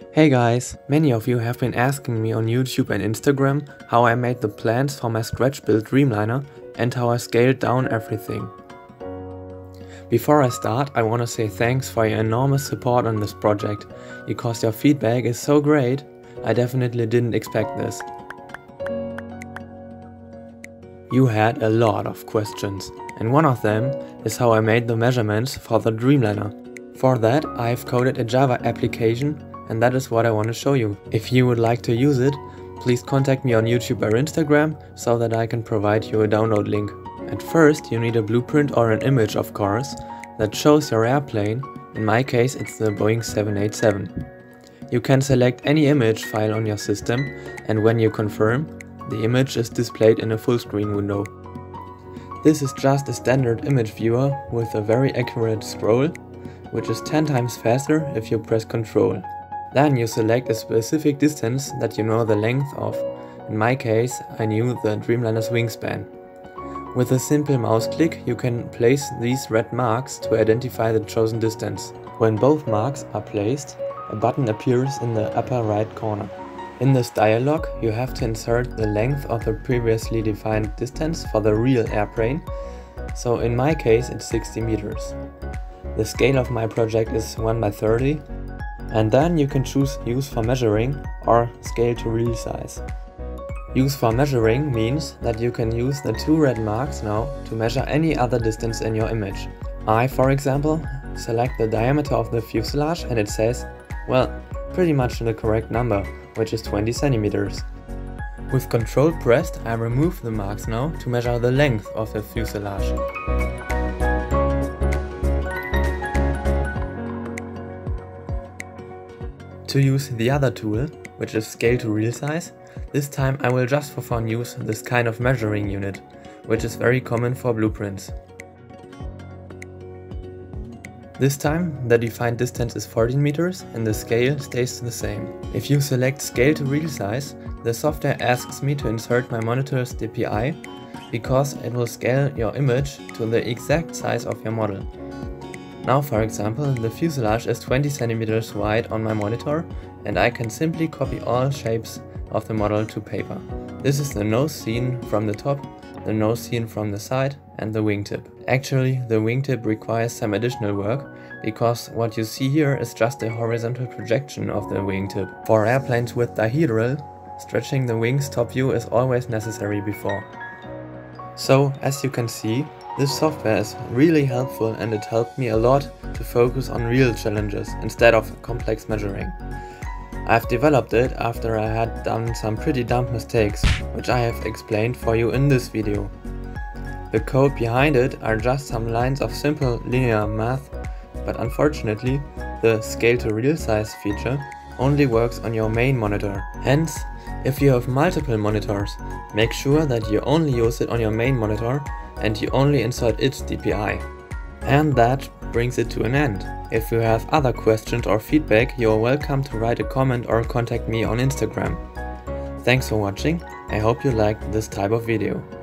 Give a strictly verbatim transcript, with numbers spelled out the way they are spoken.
Hey guys, many of you have been asking me on YouTube and Instagram how I made the plans for my scratch built Dreamliner and how I scaled down everything. Before I start, I want to say thanks for your enormous support on this project, because your feedback is so great. I definitely didn't expect this. You had a lot of questions, and one of them is how I made the measurements for the Dreamliner. For that, I've coded a Java application, and that is what I want to show you. If you would like to use it, please contact me on YouTube or Instagram so that I can provide you a download link. At first, you need a blueprint or an image, of course, that shows your airplane. In my case, it's the Boeing seven eighty-seven. You can select any image file on your system, and when you confirm, the image is displayed in a full screen window. This is just a standard image viewer with a very accurate scroll, which is ten times faster if you press Control. Then you select a specific distance that you know the length of. In my case, I knew the Dreamliner's wingspan. With a simple mouse click, you can place these red marks to identify the chosen distance. When both marks are placed, a button appears in the upper right corner. In this dialog, you have to insert the length of the previously defined distance for the real airplane, so in my case it's sixty meters. The scale of my project is one by thirty, and then you can choose Use for Measuring or Scale to Real Size. Use for Measuring means that you can use the two red marks now to measure any other distance in your image. I, for example, select the diameter of the fuselage and it says, well, pretty much the correct number, which is twenty centimeters. With Control pressed, I remove the marks now to measure the length of the fuselage. To use the other tool, which is Scale to Real Size, this time I will just for fun use this kind of measuring unit, which is very common for blueprints. This time the defined distance is fourteen meters and the scale stays the same. If you select Scale to Real Size, the software asks me to insert my monitor's D P I, because it will scale your image to the exact size of your model. Now, for example, the fuselage is twenty centimeters wide on my monitor, and I can simply copy all shapes of the model to paper. This is the nose seen from the top, the nose seen from the side, and the wingtip. Actually, the wingtip requires some additional work, because what you see here is just a horizontal projection of the wingtip. For airplanes with dihedral, stretching the wings top view is always necessary before. So, as you can see, this software is really helpful, and it helped me a lot to focus on real challenges instead of complex measuring. I've developed it after I had done some pretty dumb mistakes, which I have explained for you in this video. The code behind it are just some lines of simple linear math, but unfortunately the Scale to Real Size feature only works on your main monitor. Hence, if you have multiple monitors, make sure that you only use it on your main monitor and you only insert its D P I. And that brings it to an end. If you have other questions or feedback, you are welcome to write a comment or contact me on Instagram. Thanks for watching. I hope you liked this type of video.